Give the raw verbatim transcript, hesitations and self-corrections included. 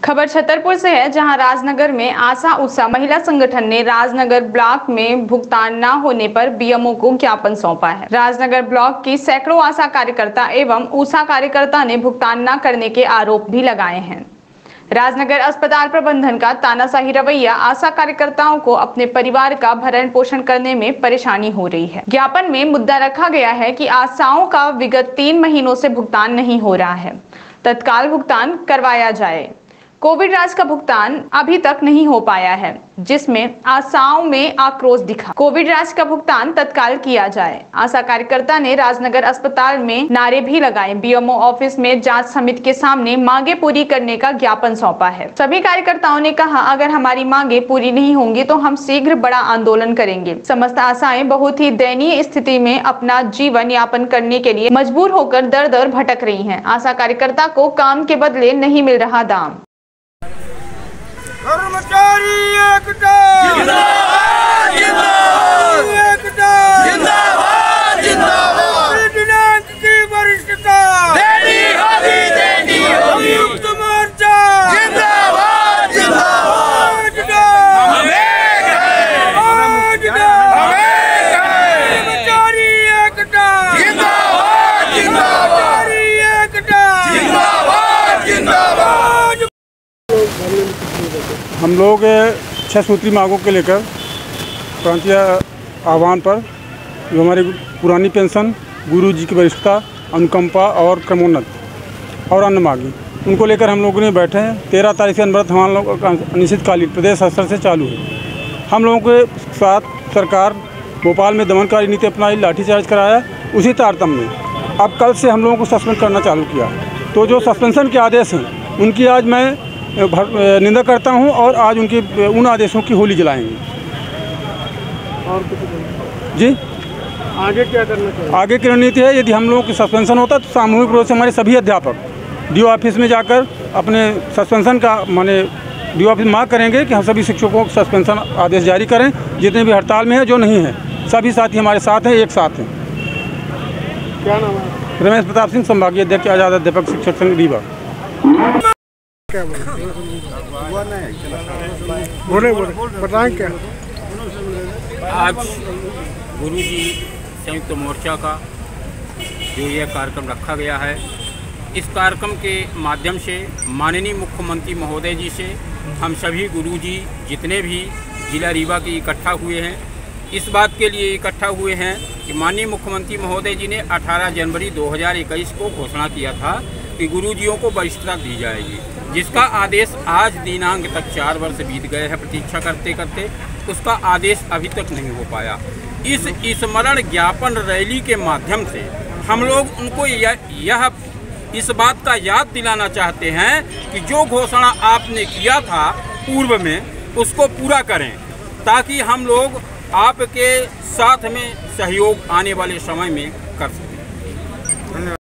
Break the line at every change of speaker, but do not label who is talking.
खबर छतरपुर से है, जहां राजनगर में आशा उषा महिला संगठन ने राजनगर ब्लॉक में भुगतान न होने पर बीएमओ को ज्ञापन सौंपा है। राजनगर ब्लॉक की सैकड़ों आशा कार्यकर्ता एवं उषा कार्यकर्ता ने भुगतान न करने के आरोप भी लगाए हैं। राजनगर अस्पताल प्रबंधन का तानाशाही रवैया आशा कार्यकर्ताओं को अपने परिवार का भरण पोषण करने में परेशानी हो रही है। ज्ञापन में मुद्दा रखा गया है कि आशाओं का विगत तीन महीनों से भुगतान नहीं हो रहा है, तत्काल भुगतान करवाया जाए। कोविड राज का भुगतान अभी तक नहीं हो पाया है, जिसमें आशाओं में आक्रोश दिखा। कोविड राज का भुगतान तत्काल किया जाए। आशा कार्यकर्ता ने राजनगर अस्पताल में नारे भी लगाए। बीएमओ ऑफिस में जांच समिति के सामने मांगे पूरी करने का ज्ञापन सौंपा है। सभी कार्यकर्ताओं ने कहा, अगर हमारी मांगे पूरी नहीं होंगी तो हम शीघ्र बड़ा आंदोलन करेंगे। समस्त आशाएं बहुत ही दयनीय स्थिति में अपना जीवन यापन करने के लिए मजबूर होकर दर दर भटक रही है। आशा कार्यकर्ता को काम के बदले नहीं मिल रहा दाम।
कर्मचारी एकता जिंदाबाद जिंदाबाद एकता जिंदाबाद जिंदाबाद दिनांक की वरिष्ठता देनी होगी देनी होगी संयुक्त मोर्चा जिंदाबाद जिंदाबाद हम एक हैं हम एक हैं कर्मचारी एकता जिंदाबाद जिंदाबाद एकता जिंदाबाद जिंदाबाद।
हम लोग छह सूत्री मांगों के लेकर प्रांतीय आह्वान पर जो हमारी पुरानी पेंशन, गुरु जी की वरिष्ठता, अनुकंपा और क्रमोन्नत और अन्य मांगी, उनको लेकर हम लोगों ने बैठे हैं। तेरह तारीख से अनवरत हमारे लोगों का अनिश्चितकालीन प्रदेश स्तर से चालू है। हम लोगों के साथ सरकार भोपाल में दमनकारी नीति अपनाई, लाठीचार्ज कराया। उसी तारतम्य में अब कल से हम लोगों को सस्पेंड करना चालू किया। तो जो सस्पेंशन के आदेश हैं उनकी आज मैं निंदा करता हूं और आज उनके उन आदेशों की होली जलाएंगे। और कुछ जी आगे क्या करना चाहिए? आगे की रणनीति है, यदि हम लोगों की सस्पेंशन होता तो सामूहिक रूप से हमारे सभी अध्यापक डी ऑफिस में जाकर अपने सस्पेंशन का माने डी ऑफिस मांग करेंगे कि हम सभी शिक्षकों को सस्पेंशन आदेश जारी करें। जितने भी हड़ताल में है, जो नहीं है, सभी साथी हमारे साथ हैं, एक साथ हैं। क्या नाम है? रमेश प्रताप सिंह, संभागीय अध्यक्ष, आजाद अध्यापक शिक्षक संघ रीवा।
बोले बोले बताएं क्या?
आज गुरु जी संयुक्त मोर्चा का जो यह कार्यक्रम रखा गया है, इस कार्यक्रम के माध्यम से माननीय मुख्यमंत्री महोदय जी से हम सभी गुरु जी जितने भी जिला रीवा के इकट्ठा हुए हैं, इस बात के लिए इकट्ठा हुए हैं कि माननीय मुख्यमंत्री महोदय जी ने अठारह जनवरी दो हज़ार इक्कीस को घोषणा किया था कि गुरुजियों को वरिष्ठता दी जाएगी, जिसका आदेश आज दिनांक तक चार वर्ष बीत गए हैं प्रतीक्षा करते करते, उसका आदेश अभी तक नहीं हो पाया। इस स्मरण ज्ञापन रैली के माध्यम से हम लोग उनको यह, यह इस बात का याद दिलाना चाहते हैं कि जो घोषणा आपने किया था पूर्व में, उसको पूरा करें, ताकि हम लोग आपके साथ में सहयोग आने वाले समय में